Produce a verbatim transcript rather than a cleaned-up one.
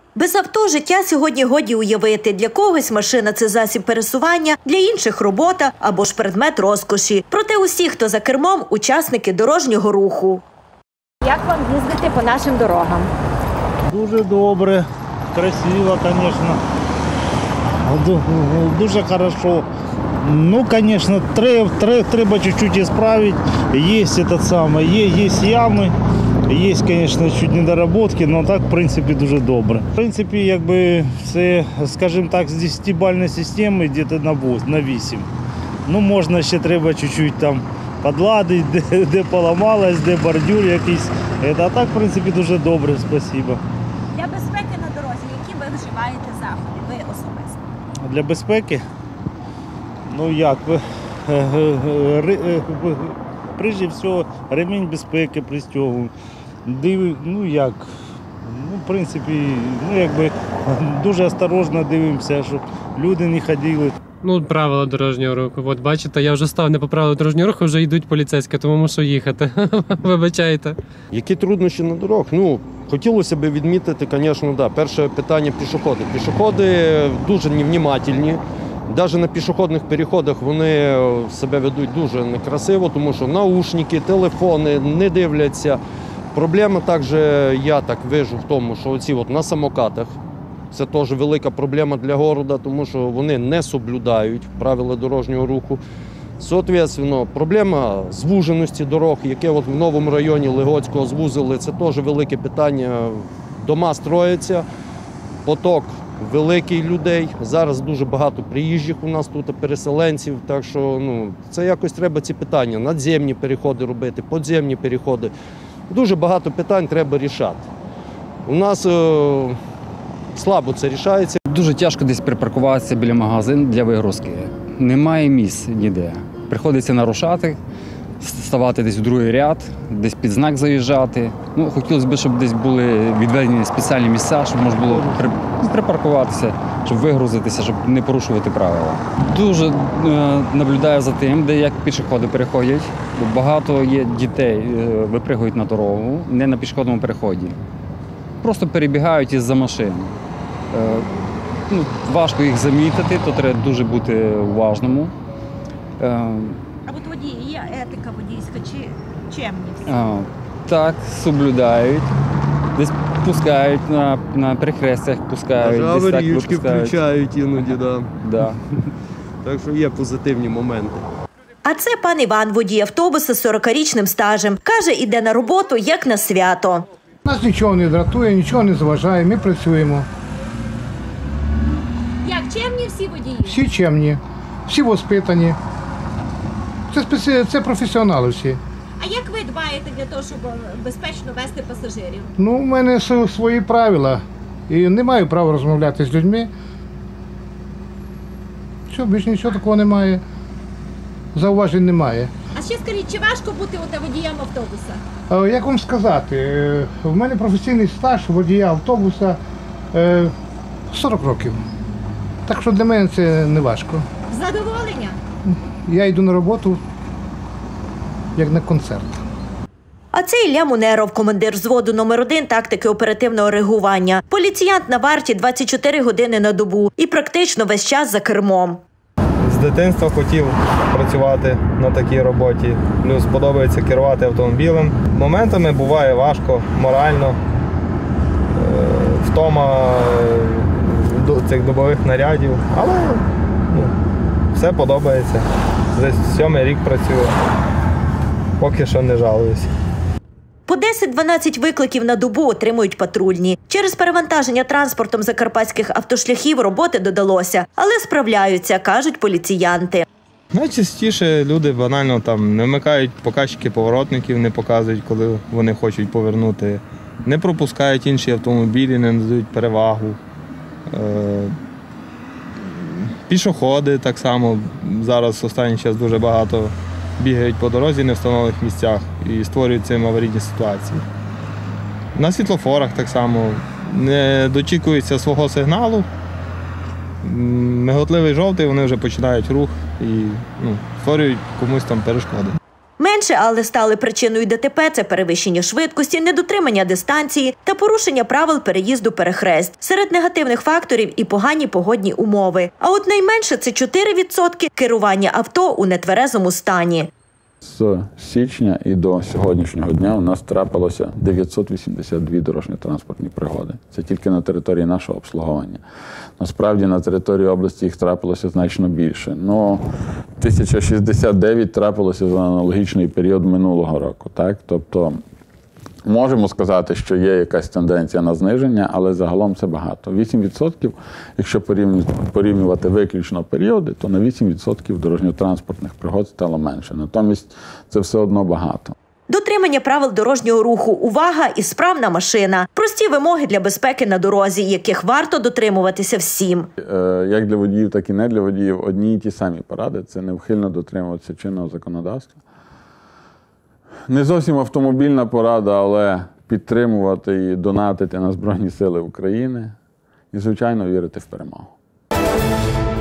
Без авто життя сьогодні годі уявити. Для когось машина – це засіб пересування, для інших – робота або ж предмет розкоші. Проте усі, хто за кермом – учасники дорожнього руху. Як вам їздити по нашим дорогам? Дуже добре, красиво, звісно. Дуже хорошо. Ну, звісно, треба чуть-чуть ісправити. Є этот самый, є, є ями, є, звісно, чуть недоработки, але так, в принципі, дуже добре. В принципі, якби це, скажімо так, з десятибальної системи десь на вісім. Ну, можна ще треба чуть-чуть там підладити, де, де поламалось, де бордюр якийсь. А так, в принципі, дуже добре, спасибо. Для безпеки на дорозі, які ви вживаєте заходи, ви особисто? Для безпеки? Ну як, прежде всього, ремінь безпеки пристягую. Ну як, ну в принципі, ну якби дуже осторожно дивимося, щоб люди не ходили. Ну, правила дорожнього руху. От бачите, я вже став не по правилам дорожнього руху, вже йдуть поліцейські, тому мушу їхати. Вибачайте. Які труднощі на дорогах? Ну, хотілося б відмітити, звісно, да. Перше питання – пішоходи. Пішоходи дуже невнимательні. Навіть на пішохідних переходах вони себе ведуть дуже некрасиво, тому що наушники, телефони не дивляться. Проблема також, я так вижу в тому, що оці от на самокатах, це теж велика проблема для міста, тому що вони не соблюдають правила дорожнього руху. Соответственно, проблема звуженості дорог, яке от в новому районі Лигоцького звузили, це теж велике питання. Дома строяться, поток великий людей. Зараз дуже багато приїжджих у нас тут, переселенців, так що ну, це якось треба ці питання, надземні переходи робити, підземні переходи. Дуже багато питань треба рішати. У нас е, слабо це рішається. Дуже тяжко десь припаркуватися біля магазину для вигрузки. Немає місць ніде. Приходиться нарушати, ставати десь у другий ряд, десь під знак заїжджати. Ну, хотілося б, щоб десь були відведені спеціальні місця, щоб можна було припаркуватися, щоб вигрузитися, щоб не порушувати правила. Дуже е, наблюдаю за тим, де як пішоходи переходять. Багато є дітей, е, випригують на дорогу, не на пішохідному переході. Просто перебігають із-за машин. Е, ну, важко їх замітити, то треба дуже бути уважному. Е, А от водії, є етика водійська чи чемність? А, так, соблюдають. Десь пускають на, на перехрестях, пускають. Навіть десь аварійки так включають іноді, да. Да. Так що є позитивні моменти. А це пан Іван, водій автобуса з сорокарічним стажем. Каже, іде на роботу, як на свято. Нас нічого не дратує, нічого не заважає, ми працюємо. Як чемні всі водії? Всі чемні, всі воспитані. Це, спеці... це професіонали всі. А як ви дбаєте для того, щоб безпечно вести пасажирів? Ну, у мене свої правила. І не маю права розмовляти з людьми. Все, більше нічого такого немає. Зауважень немає. А ще скажіть, чи важко бути водієм автобуса? Як вам сказати, в мене професійний стаж водія автобуса сорок років. Так що для мене це не важко. Задоволення? Я йду на роботу, як на концерт. А це Ілля Мунеров, командир взводу номер один тактики оперативного реагування. Поліціянт на варті двадцять чотири години на добу і практично весь час за кермом. З дитинства хотів працювати на такій роботі. Плюс подобається керувати автомобілем. Моментами буває важко, морально, втома цих добових нарядів, але ну, все подобається. Десь сьомий рік працюю, поки що не жалуюсь. По десять-дванадцять викликів на добу отримують патрульні. Через перевантаження транспортом закарпатських автошляхів роботи додалося, але справляються, кажуть поліціянти. Найчастіше люди банально там не вмикають показчики поворотників, не показують, коли вони хочуть повернути, не пропускають інші автомобілі, не надають перевагу. Пішоходи так само, зараз останній час дуже багато бігають по дорозі не в встановлених місцях і створюють цим аварійні ситуації. На світлофорах так само не дочікуються свого сигналу, миготливий жовтий, вони вже починають рух і ну, створюють комусь там перешкоди. Менше Найменше, але стали причиною ДТП – це перевищення швидкості, недотримання дистанції та порушення правил переїзду перехресть. Серед негативних факторів і погані погодні умови. А от найменше – це чотири відсотки керування авто у нетверезому стані. З січня і до сьогоднішнього дня у нас трапилося дев'ятсот вісімдесят дві дорожньо-транспортні пригоди. Це тільки на території нашого обслуговування. Насправді на території області їх трапилося значно більше. Ну, тисяча шістдесят дев'ять трапилося за аналогічний період минулого року. Так? Тобто можемо сказати, що є якась тенденція на зниження, але загалом це багато. вісім відсотків, якщо порівнювати виключно періоди, то на вісім відсотків дорожньо-транспортних пригод стало менше. Натомість це все одно багато. Дотримання правил дорожнього руху, увага і справна машина. Прості вимоги для безпеки на дорозі, яких варто дотримуватися всім. Як для водіїв, так і не для водіїв одні і ті самі поради. Це невхильно дотримуватися чинного законодавства. Не зовсім автомобільна порада, але підтримувати і донатити на Збройні Сили України і, звичайно, вірити в перемогу.